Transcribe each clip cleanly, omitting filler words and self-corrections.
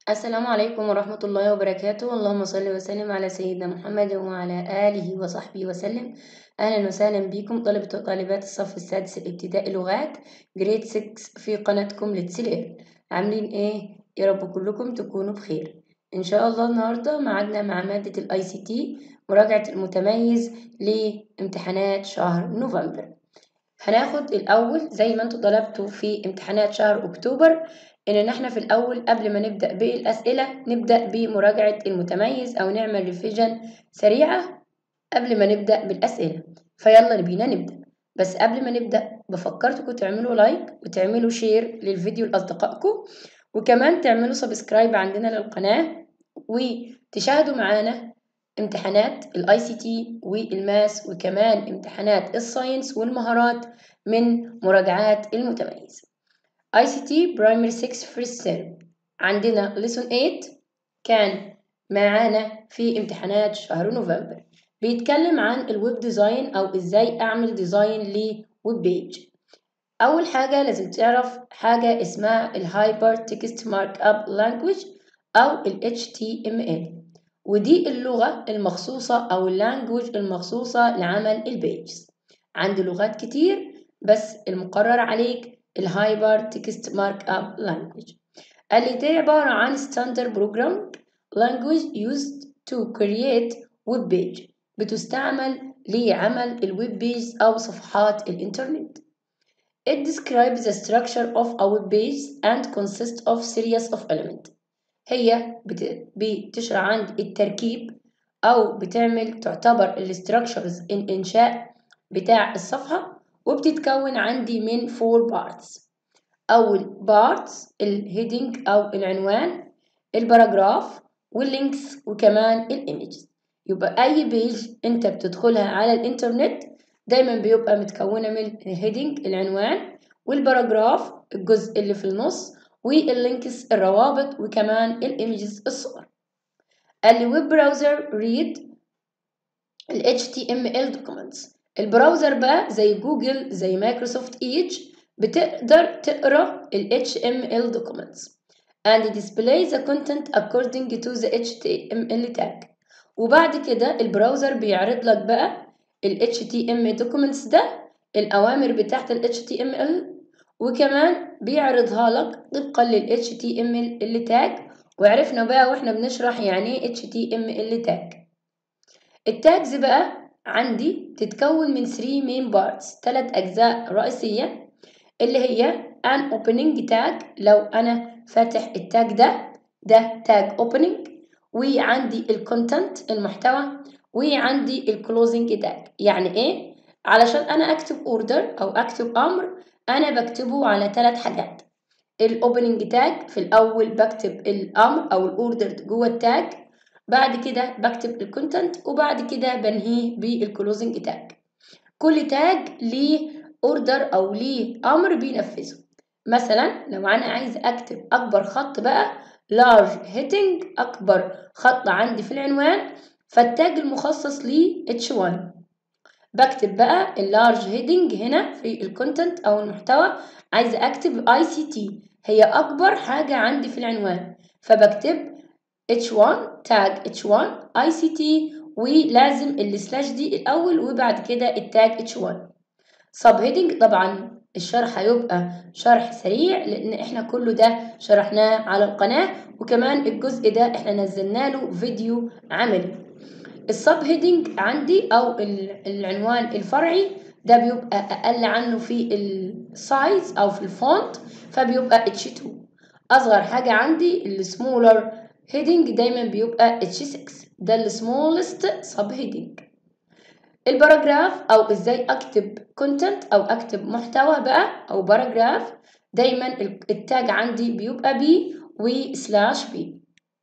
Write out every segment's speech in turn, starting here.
السلام عليكم ورحمة الله وبركاته. اللهم صل وسلم على سيدنا محمد وعلى آله وصحبه وسلم. أهلا وسهلا بكم طلبة وطالبات الصف السادس الابتدائي لغات جريد 6 في قناتكم لتسلير. عاملين إيه؟ يا رب كلكم تكونوا بخير إن شاء الله. النهاردة معادنا مع مادة ال ICT مراجعة المتميز لامتحانات شهر نوفمبر. هناخد الأول زي ما انتوا طلبتوا في امتحانات شهر أكتوبر إن احنا في الأول قبل ما نبدأ بالأسئلة نبدأ بمراجعة المتميز أو نعمل ريفيجن سريعة قبل ما نبدأ بالأسئلة. فيلا بينا نبدأ، بس قبل ما نبدأ بفكرتكم تعملوا لايك وتعملوا شير للفيديو لأصدقائكم، وكمان تعملوا سبسكرايب عندنا للقناة وتشاهدوا معانا امتحانات الاي سي تي والماس وكمان امتحانات الساينس والمهارات من مراجعات المتميز. اي سي تي برايمري 6 فيرست تيرم عندنا ليسون 8 كان معانا في امتحانات شهر نوفمبر، بيتكلم عن الويب ديزاين او ازاي اعمل ديزاين لويب بيج. اول حاجه لازم تعرف حاجه اسمها الهايبر تكست مارك اب لانجويج او ال HTML، ودي اللغة المخصوصة أو اللانجوج المخصوصة لعمل البيجز. عندي لغات كتير بس المقرر عليك الهايبر تكست مارك اب لانجوج، اللي دي عبارة عن ستاندرد بروجرام language used to create web page، بتستعمل لعمل الويب بيج أو صفحات الإنترنت. It describes the structure of a web page and consists of series of elements. هي بتشرح عند التركيب أو تعتبر الستراكشرز الإنشاء بتاع الصفحة، وبتتكون عندي من 4 parts. أول parts الهيدنج أو العنوان، الباراجراف واللينكس وكمان الإيميجز. يبقى أي بيج أنت بتدخلها على الإنترنت دايما بيبقى متكونة من الهيدنج العنوان، والباراجراف الجزء اللي في النص، واللينكس الروابط، وكمان الايمجز الصور. الويب براوزر ريد ال HTML documents. البراوزر بقى زي جوجل زي مايكروسوفت ايدج بتقدر تقرا ال HTML documents and display the content according to the HTML tag. وبعد كده البراوزر بيعرض لك بقى ال HTML documents ده الأوامر بتاعت ال HTML، وكمان بيعرضها لك طبقا لل HTML اللي تاج. وعرفنا بقى واحنا بنشرح يعني ايه HTML تاج. التاجز بقى عندي تتكون من 3 main parts، 3 أجزاء رئيسية، اللي هي an opening tag لو أنا فاتح التاج ده تاج opening، وعندي الكونتنت المحتوى، وعندي الكلوزنج تاج. يعني ايه؟ علشان أنا أكتب order أو أكتب أمر أنا بكتبه على 3 حاجات. الاوبننج تاج في الأول بكتب الأمر أو الأوردر جوه التاج، بعد كده بكتب الكونتنت، وبعد كده بنهيه بالكلوزنج تاج. كل تاج ليه اوردر أو ليه أمر بينفذه. مثلا لو أنا عايز أكتب أكبر خط بقى large heading، أكبر خط عندي في العنوان، فالتاج المخصص ليه H1. بكتب بقى اللارج هيدنج هنا في الكونتنت او المحتوى، عايزه اكتب اي سي تي هي اكبر حاجه عندي في العنوان، فبكتب H1 تاج H1 اي سي تي، ولازم السلاش دي الاول وبعد كده التاج H1. سب هيدنج طبعا الشرح هيبقى شرح سريع لان احنا كله ده شرحناه على القناه، وكمان الجزء ده احنا نزلنا له فيديو عملي. السب هيدنج عندي او العنوان الفرعي ده بيبقى اقل عنه في السايز او في الفونت، فبيبقى H2. اصغر حاجه عندي السمولر هيدنج دايما بيبقى H6، ده السمولست سب هيدنج. الباراجراف او ازاي اكتب كونتنت او اكتب محتوى بقى او باراجراف، دايما التاج عندي بيبقى بي وسلاش بي.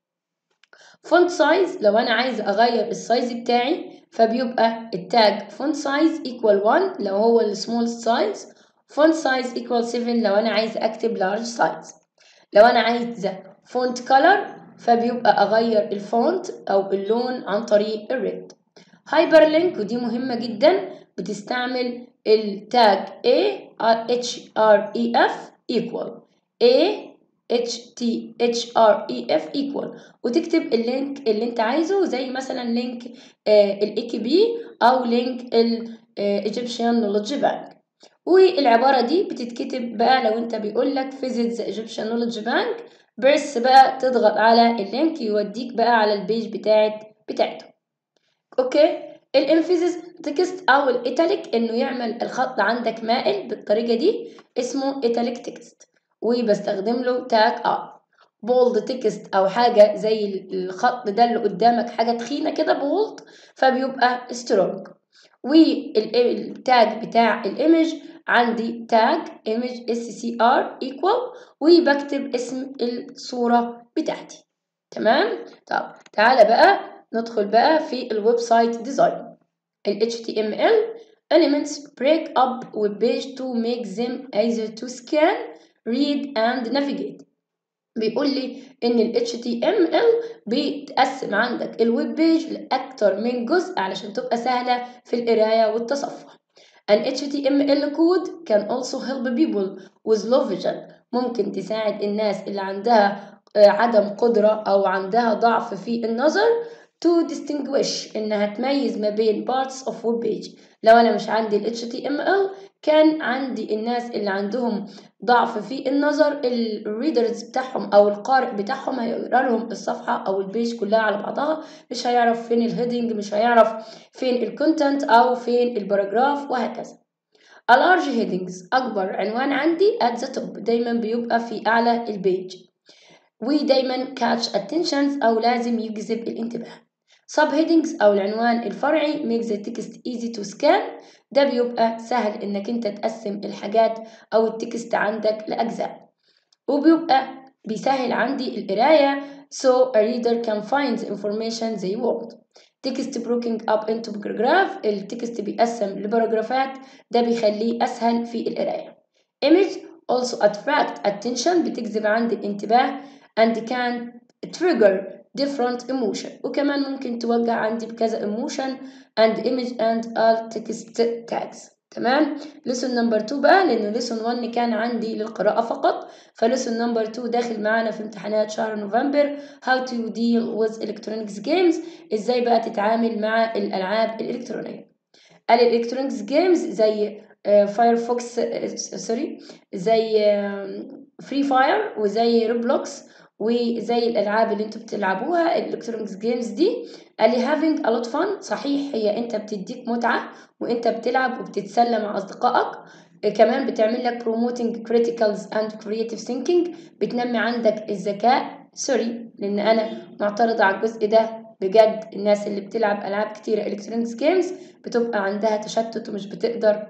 فونت سايز لو انا عايزه اغير السايز بتاعي فبيبقى التاج فونت سايز ايكوال 1 لو هو السمول سايز، فونت سايز ايكوال 7 لو انا عايزه اكتب لارج سايز. لو انا عايزه فونت كلر فبيبقى اغير الفونت او اللون عن طريق الريد. هايبر لينك ودي مهمه جدا، بتستعمل التاج A href equal A HTHREF equal، وتكتب اللينك اللي انت عايزه زي مثلا لينك الAKB او لينك Egyptian Knowledge Bank. والعبارة دي بتتكتب بقى لو انت بيقول لك visit the Egyptian Knowledge Bank، بس بقى تضغط على اللينك يوديك بقى على البيج بتاعته. اوكي، الانفيزيس تكست او الايتاليك انه يعمل الخط عندك مائل بالطريقة دي اسمه ايتاليك تكست، وبستخدم له تاج بولد تكست او حاجة زي الخط ده اللي قدامك حاجة تخينة كده بولد فبيبقى سترونج. والتاج بتاع الايمج عندي تاج image SCR equal، وبكتب اسم الصورة بتاعتي. تمام. طب تعالى بقى ندخل بقى في الويب سايت ديزاين. ال HTML elements break up web page to make them easier to scan, read and navigate. بيقول لي ان ال HTML بيتقسم عندك الويب بيج لأكتر من جزء علشان تبقى سهلة في القراية والتصفح. An HTML code can also help people with low vision. ممكن تساعد الناس اللي عندها عدم قدرة أو عندها ضعف في النظر to distinguish إنها تميز ما بين parts of web page. لو أنا مش عندي ال HTML كان عندي الناس اللي عندهم ضعف في النظر الريدرز بتاعهم أو القارئ بتاعهم هيقرأ لهم الصفحة أو البيج كلها على بعضها، مش هيعرف فين الهيدنج، مش هيعرف فين الكونتنت أو فين الباراجراف وهكذا. A large headings أكبر عنوان عندي at the top دايما بيبقى في أعلى البيج، ودايما catch attentions أو لازم يجذب الانتباه. subheadings أو العنوان الفرعي make the text easy to scan، ده بيبقى سهل إنك أنت تقسم الحاجات أو التكست عندك لأجزاء، وبيبقى بيسهل عندي القراية so a reader can find the information they want. text broken up into paragraph، التكست بيقسم لباراجرافات، ده بيخليه أسهل في القراية. image also attract attention، بتجذب عندي الانتباه and can trigger different emotion، وكمان ممكن توقع عندي بكذا emotion and image and all text tags. تمام. lesson number 2 بقى، لأنه lesson 1 كان عندي للقراءة فقط، فلسون نمبر 2 داخل معانا في امتحانات شهر نوفمبر. how to deal with electronics games، ازاي بقى تتعامل مع الألعاب الإلكترونية. الإلكترونيكس جيمز زي فايرفوكس سوري زي فري فاير وزي روبلوكس وزي الألعاب اللي انتوا بتلعبوها الإلكترونيكس جيمز دي اللي having a lot fun. صحيح هي انت بتديك متعة وانت بتلعب وبتتسلى مع أصدقائك، كمان بتعمل لك promoting critical and creative thinking، بتنمي عندك الذكاء. سوري لأن أنا معترضة على الجزء ده بجد، الناس اللي بتلعب ألعاب كتيرة إلكترونيكس جيمز بتبقى عندها تشتت ومش بتقدر،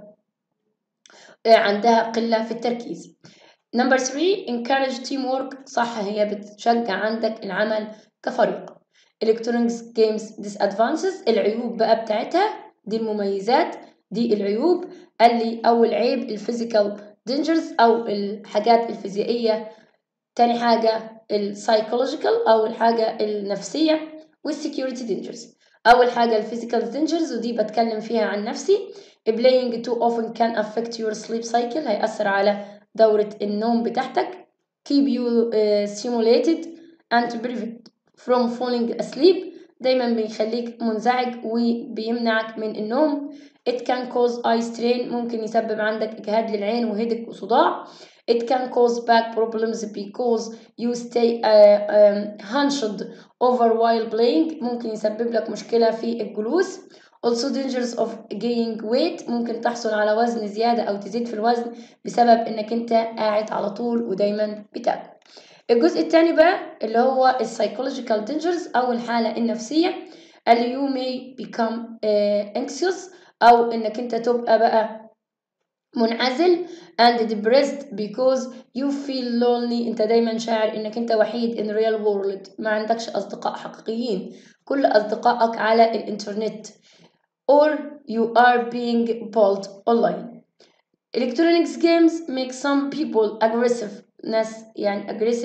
عندها قلة في التركيز. نمبر 3 encourage teamwork، صح هي بتشجع عندك العمل كفريق. Electronics games disadvantages، العيوب بقى بتاعتها دي المميزات دي العيوب. قال لي أول عيب الفيزيكال دينجرز أو الحاجات الفيزيائية، تاني حاجة السايكولوجيكال أو الحاجة النفسية، والسكيورتي دينجرز. أول حاجة الفيزيكال دينجرز ودي بتكلم فيها عن نفسي. playing too often can affect your sleep cycle، هيأثر على دورة النوم بتاعتك. keep you stimulated and prevent from falling asleep، دايما بيخليك منزعج وبيمنعك من النوم. it can cause eye strain، ممكن يسبب عندك إجهاد للعين وهدك وصداع. it can cause back problems because you stay hunched over while playing، ممكن يسبب لك مشكلة في الجلوس. also dangers of gaining weight، ممكن تحصل على وزن زيادة أو تزيد في الوزن بسبب إنك أنت قاعد على طول ودايما بتاكل. الجزء الثاني بقى اللي هو psychological dangers أو الحالة النفسية اللي you may become anxious أو إنك أنت تبقى بقى منعزل and depressed because you feel lonely، انت دايما شاعر انك انت وحيد in real world، ما عندكش اصدقاء حقيقيين، كل اصدقائك على الانترنت or you are being bullied online. Electronics games make some people aggressive، ناس يعني aggressive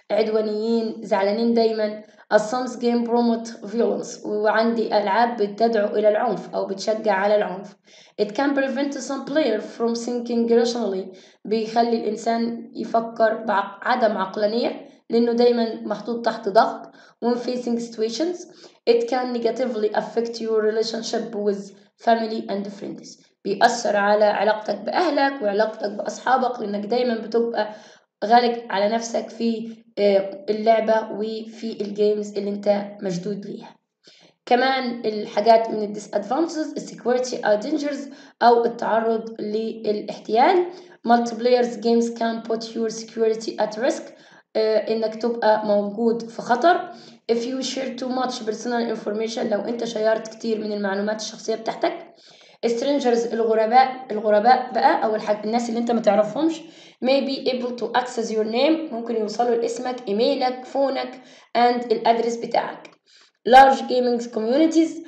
عدوانيين، زعلانين دايما. some game promote violence، وعندي ألعاب بتدعو إلى العنف أو بتشجع على العنف. it can prevent some player from thinking rationally، بيخلي الإنسان يفكر بعدم عقلانية لأنه دايما محطوط تحت ضغط. when facing situations it can negatively affect your relationship with family and friends، بيأثر على علاقتك بأهلك وعلاقتك بأصحابك لأنك دايما بتبقى غالق على نفسك في اللعبة وفي الجيمز اللي انت مشدود ليها. كمان الحاجات من الديسادفانتجز السكيورتي او دينجرز او التعرض للاحتيال. multiplayer games can put your security at risk، انك تبقى موجود في خطر. if you share too much personal information، لو انت شيرت كتير من المعلومات الشخصية بتاعتك. strangers الغرباء بقى او الناس اللي انت ما تعرفهمش may be able to access your name، ممكن يوصلوا لاسمك، ايميلك، فونك and الادرس بتاعك. large gaming communities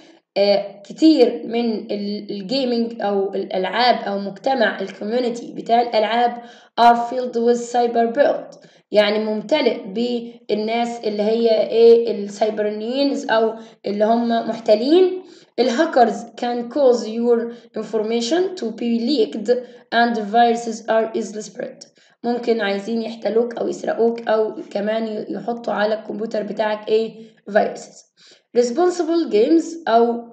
كتير من الجيمنج او الالعاب او مجتمع الكوميونتي بتاع الالعاب are filled with cyber build، يعني ممتلئ بالناس اللي هي السايبرنيين او اللي هم محتلين. الهاكرز can cause your information to be leaked and viruses are easily spread، ممكن عايزين يحتلوك او يسرقوك او كمان يحطوا على الكمبيوتر بتاعك viruses. responsible games او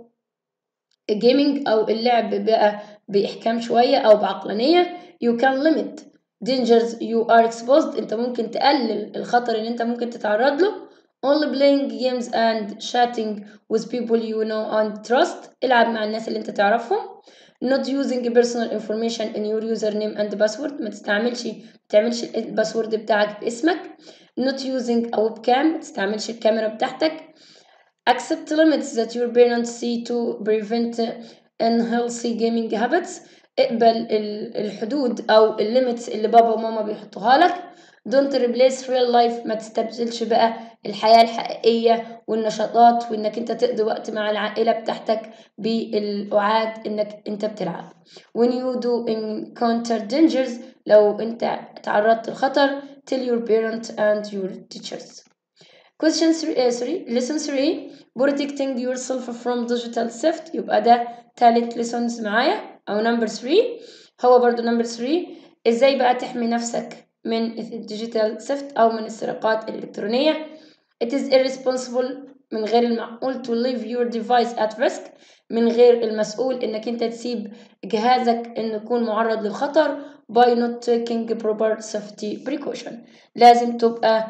gaming او اللعب بقى بإحكام شوية او بعقلانية. you can limit dangers you are exposed، انت ممكن تقلل الخطر اللي انت ممكن تتعرض له. only playing games and chatting with people you know and trust، العب مع الناس اللي انت تعرفهم. not using personal information in your username and password، ما تعملش الباسورد بتاعك باسمك. not using a webcam، ما تستعملش الكاميرا بتاعتك. accept limits that your parents see to prevent unhealthy gaming habits، اقبل الحدود او الليميتس اللي بابا وماما بيحطوها لك. don't replace real life، ما تستبدلش بقى الحياة الحقيقية والنشاطات وانك انت تقضي وقت مع العائلة بتاعتك بالقعاد انك انت بتلعب. when you do encounter dangers، لو انت تعرضت للخطر tell your parents and your teachers. question 3 lesson 3 protecting yourself from digital theft، يبقى ده تالت lessons معايا او number 3. هو برضو number 3 ازاي بقى تحمي نفسك من الديجيتال theft او من السرقات الالكترونية. it is irresponsible، من غير المعقول to leave your device at risk، من غير المسؤول انك انت تسيب جهازك انه يكون معرض للخطر by not taking proper safety precaution، لازم تبقى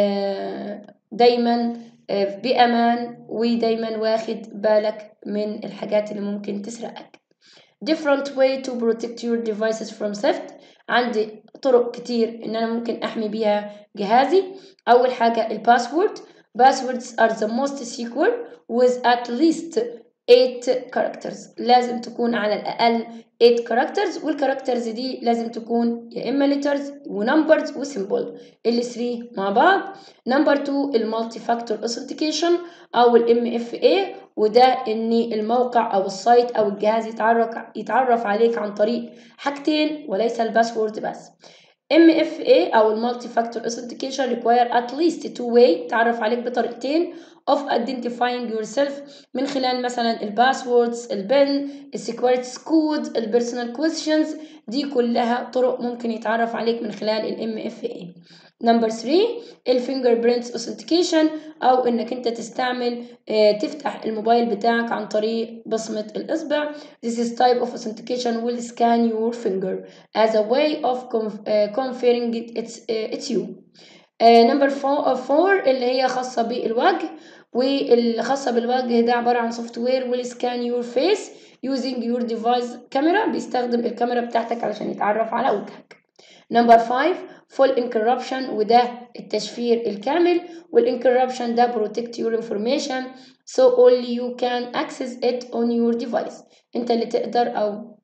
دايما بأمان ودايما واخد بالك من الحاجات اللي ممكن تسرقك. different way to protect your devices from theft، عندي طرق كتير ان انا ممكن احمي بيها جهازي. اول حاجة الباسورد. passwords are the most secure with at least 8 characters، لازم تكون على الأقل 8 characters، والكاركترز دي لازم تكون يا إما letters ونمبرز وسيمبل، ال 3 مع بعض. نمبر 2 المالتي فاكتور authentication أو ال MFA، وده إن الموقع أو السايت أو الجهاز يتعرف عليك عن طريق حاجتين وليس الباسورد بس. MFA أو المالتي فاكتور authentication require at least two way، تعرف عليك بطريقتين of identifying yourself، من خلال مثلا الباسوردز، البن، السيكوريتي كود، البيرسونال questions، دي كلها طرق ممكن يتعرف عليك من خلال ال MFA. نمبر 3 الفينجر برينتس authentication، أو إنك أنت تستعمل تفتح الموبايل بتاعك عن طريق بصمة الإصبع. This is type of authentication will scan your finger as a way of conferring it's you. نمبر 4 اللي هي خاصة بالوجه، واللي خاصة بالوجه ده عبارة عن سوفت وير will scan your face using your device camera، بيستخدم الكاميرا بتاعتك علشان يتعرف على وجهك. نمبر 5 full encryption، وده التشفير الكامل، والencryption ده protect your information so only you can access it on your device، انت اللي تقدر او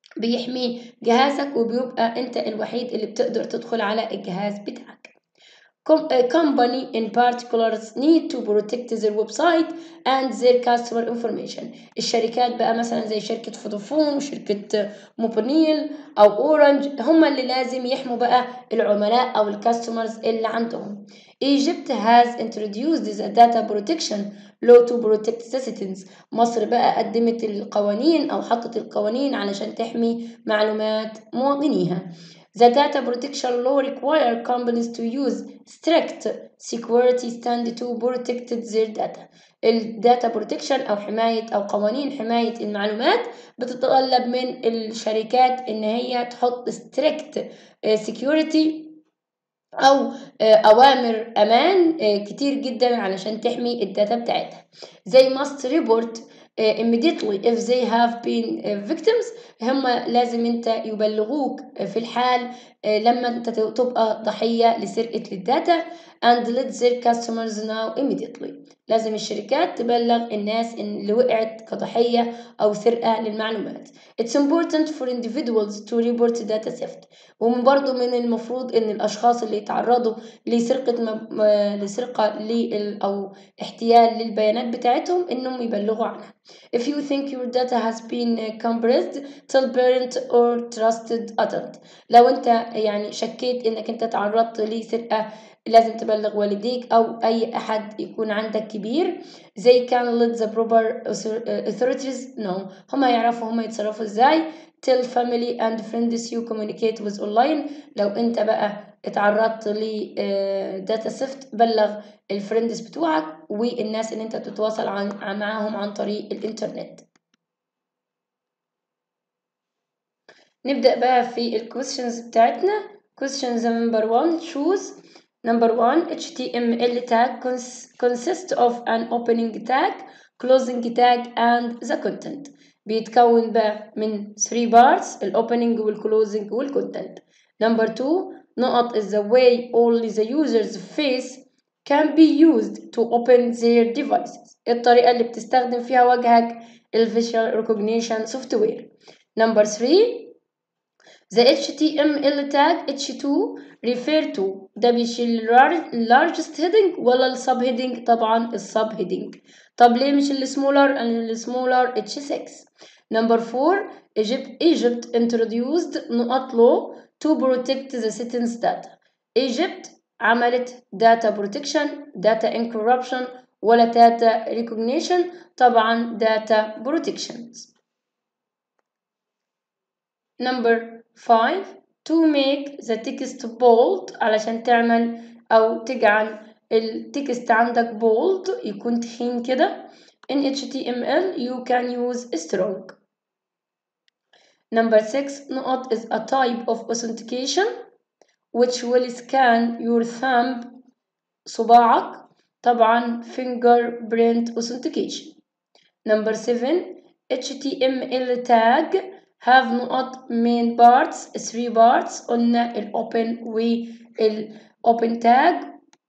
بيحمي جهازك وبيبقى انت الوحيد اللي بتقدر تدخل على الجهاز بتاعك. company in particular need to protect their website and their customer information. الشركات بقى مثلا زي شركة فودافون وشركة موبينيل أو أورنج هم اللي لازم يحموا بقى العملاء أو الكاستمرز اللي عندهم. Egypt has introduced the data protection law to protect the citizens. مصر بقى قدمت القوانين أو حطت القوانين علشان تحمي معلومات مواطنيها. The data protection law require companies to use strict security standards to protect their data. الداتا بروتكشن أو حماية أو قوانين حماية المعلومات بتتطلب من الشركات إن هي تحط strict security أو أوامر أمان كتير جدا علشان تحمي الداتا بتاعتها. They must report immediately if they have been victims. هم لازم انت يبلغوك في الحال لما انت تبقى ضحية لسرقة للداتا and let their customers know immediately. لازم الشركات تبلغ الناس اللي وقعت كضحية أو سرقة للمعلومات. It's important for individuals to report data theft. ومن برضو من المفروض ان الاشخاص اللي يتعرضوا لسرقة أو احتيال للبيانات بتاعتهم انهم يبلغوا عنها. If you think your data has been compressed, tell parent or trusted adult. لو انت يعني شكيت انك انت تعرضت لسرقة لازم تبلغ والديك أو أي أحد يكون عندك كبير. They can let the proper authorities know. هما يعرفوا هما يتصرفوا ازاي. Tell family and friends you communicate with online. لو انت بقى اتعرضت ل data theft بلغ الفريندز بتوعك والناس اللي انت بتتواصل معاهم عن طريق الانترنت. نبدأ بقى في الكويستشنز بتاعتنا. questions number 1 choose. Number 1 HTML tag consists of an opening tag, closing tag and the content. بيتكون بقى من 3 parts الopening والclosing والcontent. Number 2 نقط is the way only the user's face can be used to open their devices. الطريقة اللي بتستخدم فيها وجهك visual recognition software. Number 3 the HTML tag H2 refer to ده بيشيل largest heading ولا السب heading؟ طبعا السب heading. طب ليه مش السمولر؟ السمولر H6. Number 4 Egypt introduced نقط law to protect the citizens data. Egypt عملت data protection, data encryption ولا data recognition؟ طبعا data protections. Number 5 to make the text bold علشان تعمل أو تجعل التكست عندك bold يكون تخين كده. In HTML you can use strong. Number 6 نقط is a type of authentication which will scan your thumb صباعك طبعا fingerprint authentication. Number 7 HTML tag have نقط main parts 3 parts قلنا الopen والopen tag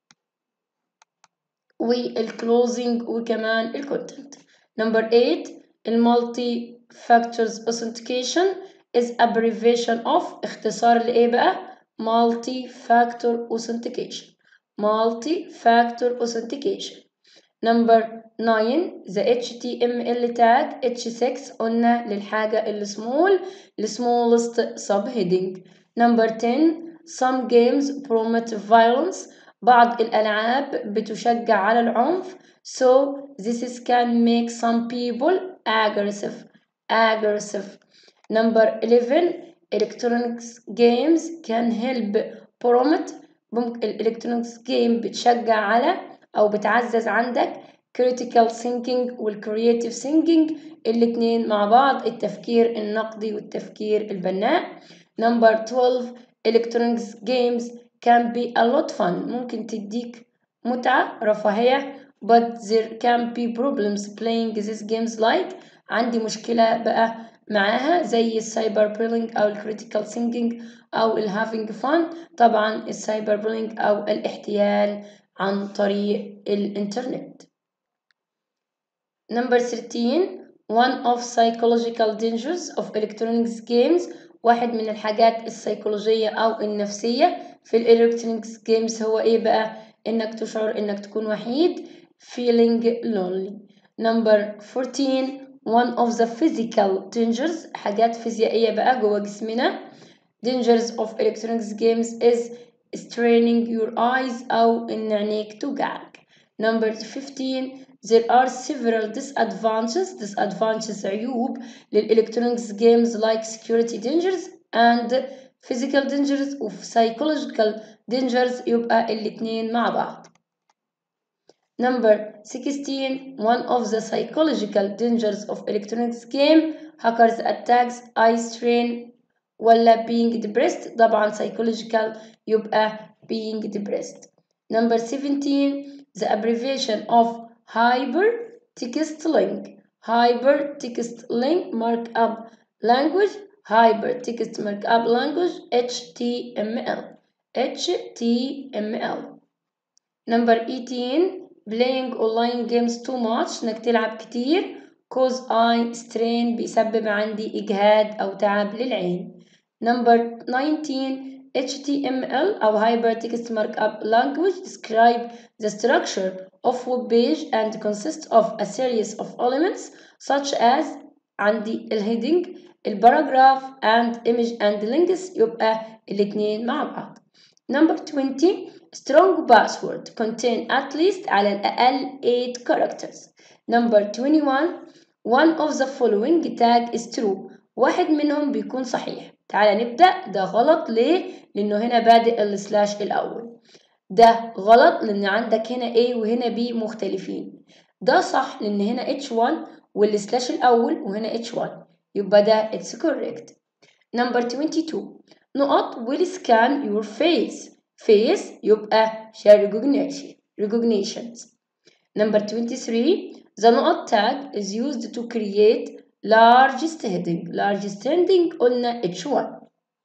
والclosing وكمان الcontent. Number 8 multi factors authentication is abbreviation of اختصار لإيه بقى؟ multi factor authentication. multi factor authentication. Number 9 the HTML tag H6 قلنا للحاجة السمول smallest subheading. Number 10 some games promote violence بعض الألعاب بتشجع على العنف so this can make some people aggressive. Number 11 electronic games can help promote الالكترونيكس جيم بتشجع على أو بتعزز عندك critical thinking والcreative thinking الاتنين مع بعض التفكير النقدي والتفكير البناء. Number 12 electronics games can be a lot fun ممكن تديك متعة رفاهية but there can be problems playing these games like عندي مشكلة بقى معاها زي السايبر بولينج أو الكريتيكال ثينكينج أو الهافينج فان. طبعا السايبر بولينج أو الاحتيال عن طريق الإنترنت. Number 13 one of psychological dangers of electronics games واحد من الحاجات السيكولوجية أو النفسية في الإلكترونيكس جيمز هو إيه بقى؟ إنك تشعر إنك تكون وحيد feeling lonely. Number 14 one of the physical dangers حاجات فيزيائية بقى جوه جسمنا. Dangers of electronics games is straining your eyes أو إن عينيك توجعك. Number 15 there are several disadvantages عيوب للإلكترونيكس games like security dangers and physical dangers و psychological dangers يبقى الاتنين مع بعض. Number 16 one of the psychological dangers of electronics game hackers attacks eye strain ولا being depressed. طبعا psychological يبقى being depressed. Number 17 the abbreviation of hypertext link markup language hypertext markup language HTML. Number 18 playing online games too much انك تلعب كتير cause eye strain بيسبب عندي إجهاد أو تعب للعين. Number 19 HTML أو Hypertext Markup Language describe the structure of web page and consists of a series of elements such as عندي الهيدنج الباراجراف and image and links يبقى الاتنين مع بعض. Number 20 strong password contain at least على الأقل 8 characters. Number 21 one of the following tag is true واحد منهم بيكون صحيح. تعالى نبدأ. ده غلط ليه؟ لأنه هنا بادئ السلاش الأول. ده غلط لأن عندك هنا A وهنا B مختلفين. ده صح لأن هنا H1 والسلاش الأول وهنا H1 يبقى ده it's correct. Number 22 نقط will scan your face يبقى share recognitions. Number 23 the نقط tag is used to create largest heading قلنا H1.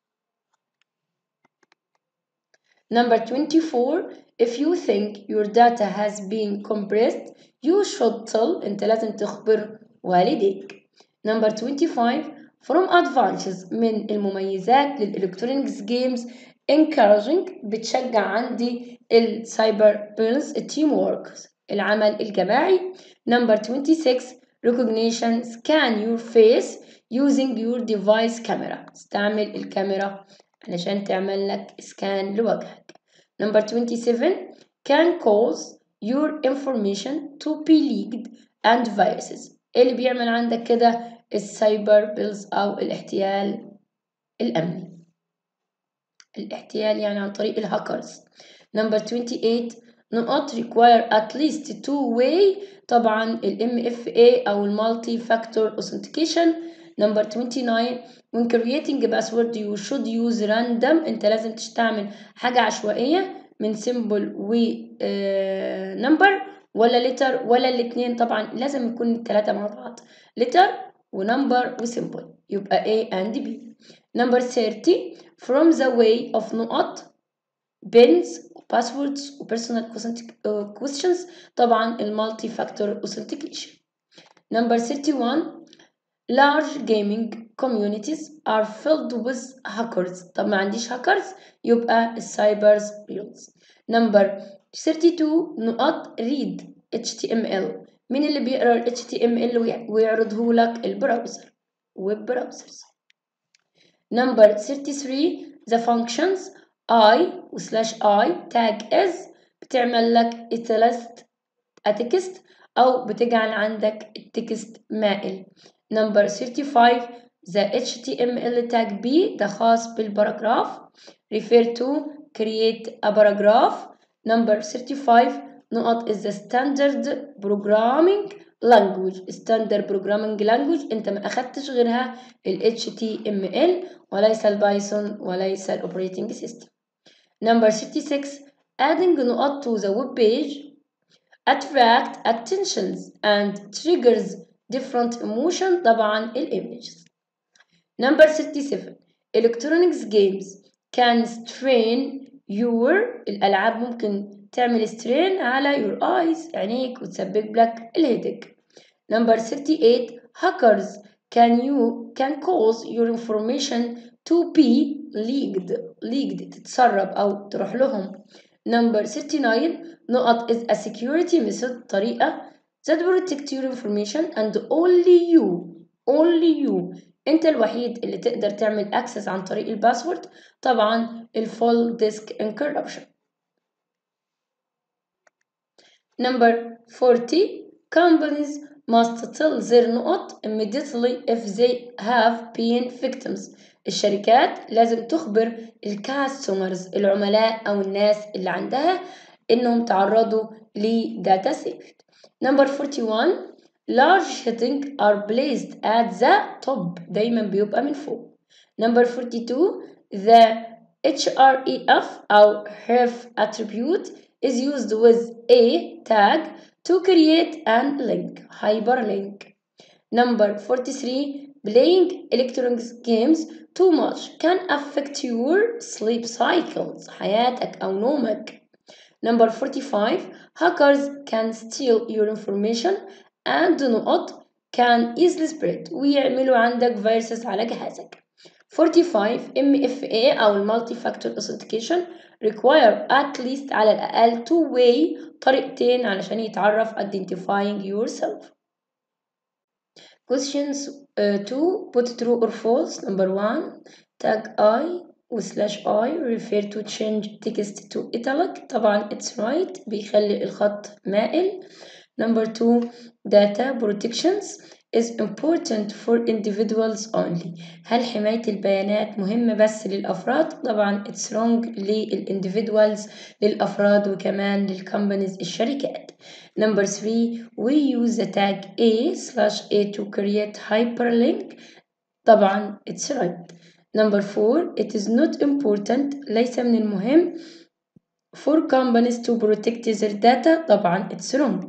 Number 24 if you think your data has been compressed you should tell أنت لازم تخبر والديك. Number 25 from advantages من المميزات للإلكترونيكس جيمز encouraging بتشجع عندي السايبر بيلز التيم وورك العمل الجماعي. Number 26 recognition scan your face using your device camera استعمل الكاميرا علشان تعمل لك سكان لوجهك. Number 27 can cause your information to be leaked and viruses اللي بيعمل عندك كده السايبر بيلز أو الاحتيال الأمني. الاحتيال يعني عن طريق الهاكرز. Number 28 نقط require at least two-way طبعا ال MFA أو multi factor authentication. Number 29 when creating a password you should use random أنت لازم تستعمل حاجة عشوائية من symbol و number ولا letter ولا الاتنين. طبعا لازم يكون التلاتة مع بعض letter ونمبر وسيمبل يبقى A and B. Number 30 from the way of نقط pins passwords personal questions طبعا multi factor authentication. Number 31 large gaming communities are filled with hackers. طب ما عنديش hackers يبقى السايبرز بيلز. Number 32 نقط read HTML مين اللي بيقرأ ال HTML ويعرضه لك البراوزر web browsers. Number 33 the functions I tag is بتعمل لك text أو بتجعل عندك التكست مائل. Number 35 the HTML tag B ده خاص بالباراجراف refer to create a paragraph. Number 35 نقط is the standard programming language انت ما اخدتش غيرها ال HTML وليس البايثون وليس الاوبريتنج سيستم. Number 36 adding نقط to the web page attract attentions and triggers different emotion طبعا images. Number 37 electronics games can strain your الألعاب ممكن تعمل strain على your eyes عينيك وتسبب لك الهيدك. Number 38 hackers can cause your information to be leaked تتسرب أو تروح لهم. number 39 نقط is a security method طريقة that protect your information and only you انت الوحيد اللي تقدر تعمل access عن طريق الباسورد. طبعا full disk encryption. number 40 companies must tell their نقط immediately if they have been victims. الشركات لازم تخبر الكاستمرز العملاء أو الناس اللي عندها إنهم تعرضوا لداتا ثيفت. number 41 large headings are placed at the top دايما بيبقى من فوق. number 42 the href أو href attribute is used with a tag to create an link hyperlink. number 43 playing electronic games too much can affect your sleep cycles حياتك أو نومك. number 45 hackers can steal your information and نقط can easily spread ويعملوا عندك فيروسز على جهازك. 45 MFA أو Multi Factor Authentication require at least على الأقل two way طريقتين علشان يتعرف identifying yourself. questions 2 put true or false. number 1 tag I /I refer to change text to italic طبعا it's right بيخلي الخط مائل. number 2 data protections is important for individuals only. هل حماية البيانات مهمة بس للأفراد؟ طبعا it's wrong للindividuals للأفراد وكمان للcompanies الشركات. number 3 we use the tag A/A to create hyperlink طبعا it's right. number 4 it is not important ليس من المهم for companies to protect their data طبعا it's wrong.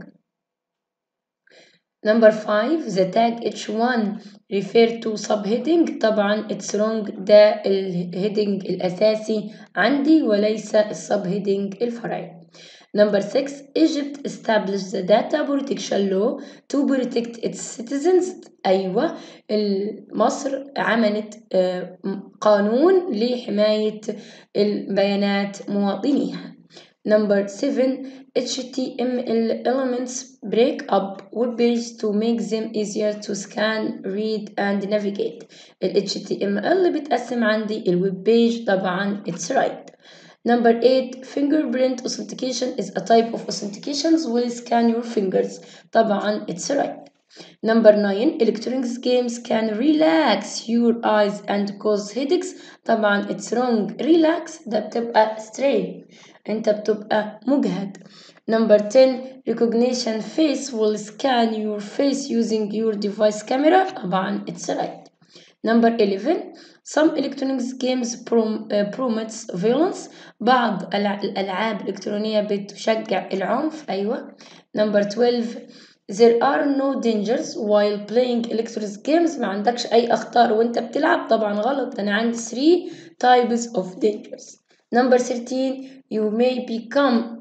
number 5 the tag H1 refer to subheading طبعا it's wrong ده الهيدنج الأساسي عندي وليس السبهيدنج الفرعي. number 6 Egypt established the data protection law to protect its citizens أيوة مصر عملت قانون لحماية البيانات مواطنيها. number 7 HTML elements break up web pages to make them easier to scan, read and navigate. HTML بتقسم عندي الويب بيج طبعا it's right. number 8 fingerprint authentication is a type of authentications will scan your fingers طبعا it's right. number 9 electronic games can relax your eyes and cause headaches طبعا it's wrong relax ده بتبقى strain انت بتبقى مجهد. number 10 recognition face will scan your face using your device camera طبعا it's right. number 11 some electronic games promotes violence بعض الألعاب الإلكترونية بتشجع العنف أيوة. number 12 there are no dangers while playing electronic games ما عندكش أي أخطار وأنت بتلعب طبعا غلط أنا عندي 3 types of dangers. number 13 you may become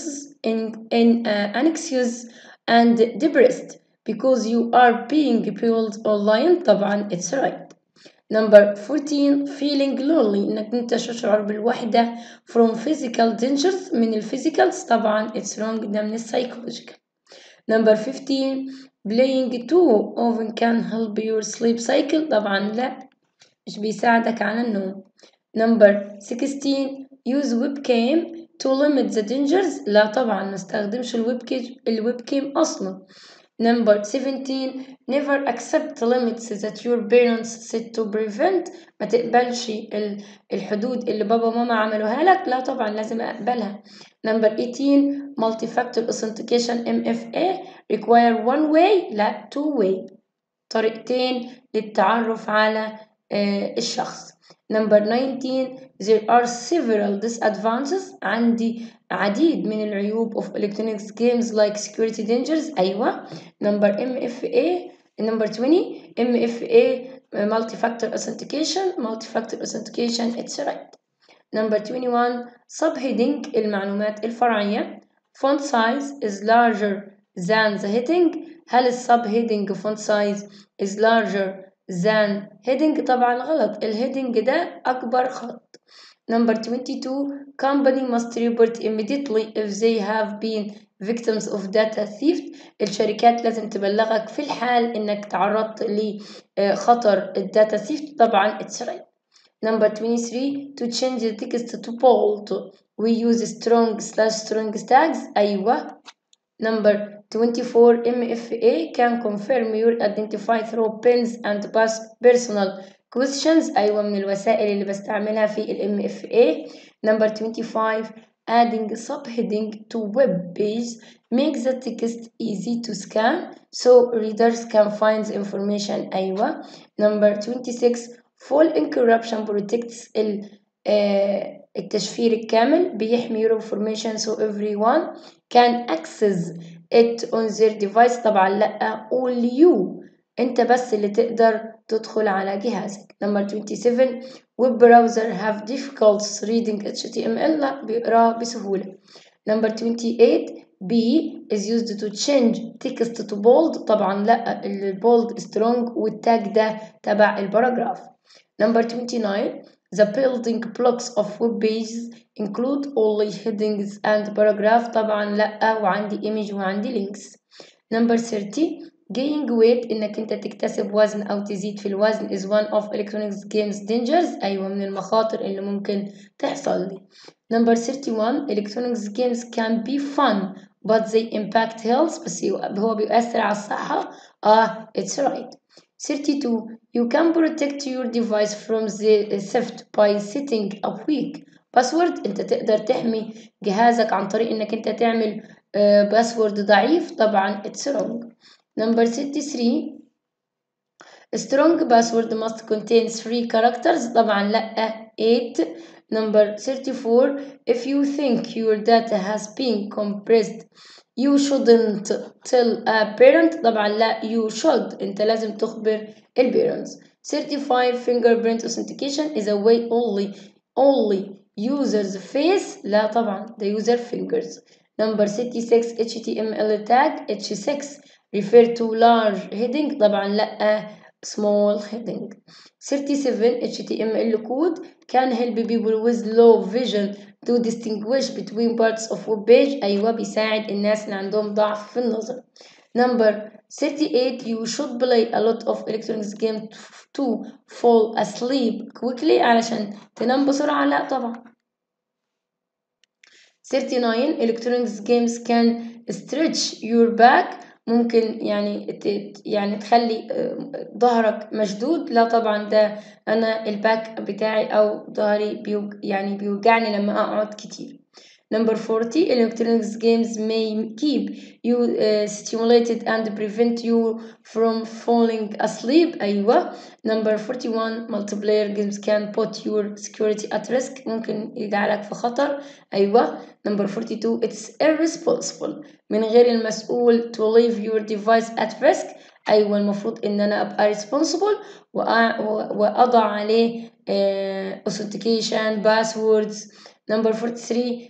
anxious and depressed because you are being pulled online طبعا it's right. number 14 feeling lonely انك انت تشعر بالوحدة from physical dangers من الفيزيكالز طبعا it's wrong ده من السايكولوجيكال. number 15 playing too often can help your sleep cycle طبعا لا مش بيساعدك على النوم. number 16 use webcam to limit the dangers لا طبعا ما استخدمش الويب أصلا. number 17 never accept limits that your parents set to prevent ما تقبلش الحدود اللي بابا وماما عملوها لك لا طبعا لازم أقبلها. number 18 multi-factor authentication MFA require one way لا two way طريقتين للتعرف على الشخص. number 19 there are several disadvantages عندي عديد من العيوب of electronic games like security dangers أيوة. number MFA number 20 MFA multi-factor authentication it's right. number 21 subheading المعلومات الفرعية font size is larger than the heading هل السبهيدنج font size is larger than heading طبعا غلط، الهيدنج ده أكبر خط. Number 22 company must report immediately if they have been victims of data theft. الشركات لازم تبلغك في الحال إنك تعرضت لخطر الداتا theft. طبعا it's right. Number 23 to change the text to bold we use strong tags. أيوة. Number 24 MFA can confirm your identify through pins and personal questions. أيوة من الوسائل اللي بستعملها في ال MFA. Number 25 adding subheading to web page makes the text easy to scan so readers can find the information. أيوة. Number 26 full encryption protects التشفير الكامل بيحمي your information so everyone can access it on their device. طبعا لأ only you انت بس اللي تقدر تدخل على جهازك. Number 27 web browser have difficulties reading HTML. لا بيقراه بسهولة. Number 28 B is used to change text to bold. طبعا لأ البولد strong والتاج ده تبع الباراجراف. Number 29 the building blocks of web pages include only headings and paragraph. طبعا لأ وعندي image وعندي links. Number 30 gain weight إنك أنت تكتسب وزن أو تزيد في الوزن is one of electronic games dangers. أيوة من المخاطر اللي ممكن تحصل لي. Number 31 electronic games can be fun but they impact health. بس هو بيؤثر على الصحة. it's right. 32 you can protect your device from the theft by setting a weak password. انت تقدر تحمي جهازك عن طريق انك انت تعمل باسورد ضعيف. طبعا it's wrong. Number 33 strong password must contain 3 characters. طبعا لا 8. Number 34 if you think your data has been compressed you shouldn't tell a parent. طبعا لا you should انت لازم تخبر البيرنتس. 35 fingerprint authentication is a way only user's face. لا طبعا the user fingers. Number 36 HTML tag H6 refer to large heading. طبعا لا small heading. 37 HTML code can help people with low vision to distinguish between parts of web page. أيوة بيساعد الناس اللي عندهم ضعف في النظر. Number 38 you should play a lot of electronic games to fall asleep quickly. علشان تنام بسرعة. لا طبعا. 39 electronic games can stretch your back. ممكن يعني تخلي ظهرك مشدود. لا طبعا ده أنا الباك بتاعي أو ظهري بيوجعني لما أقعد كتير. Number 40 electronic games may keep you stimulated and prevent you from falling asleep. أيوة. Number 41 multiplayer games can put your security at risk. ممكن يجعلك في خطر. أيوة. Number 42 it's irresponsible من غير المسؤول to leave your device at risk. أيوة المفروض إن أنا أبقى responsible وأضع عليه authentication passwords. Number 43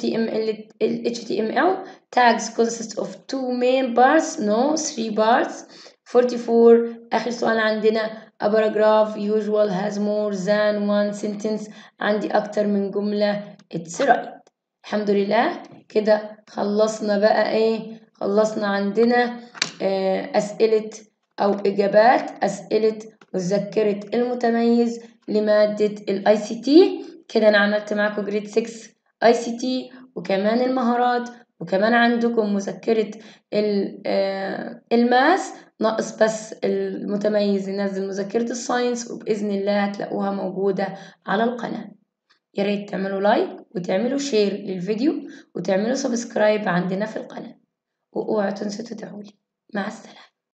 HTML tags consist of 2 main parts no 3 parts. 44 آخر سؤال عندنا a paragraph usual has more than one sentence. عندي أكتر من جملة. it's right. الحمد لله كده خلصنا بقى خلصنا عندنا أسئلة أو إجابات أسئلة مذكرة المتميز لمادة ال ICT. كده أنا عملت معاكم جريد 6 ICT وكمان المهارات وكمان عندكم مذكرة الماس. ناقص بس المتميز ينزل مذكرة الساينس وبإذن الله هتلاقوها موجودة على القناة. يا ريت تعملوا لايك وتعملوا شير للفيديو وتعملوا سبسكرايب عندنا في القناة. واوعوا تنسوا تدعوا لي. مع السلامة.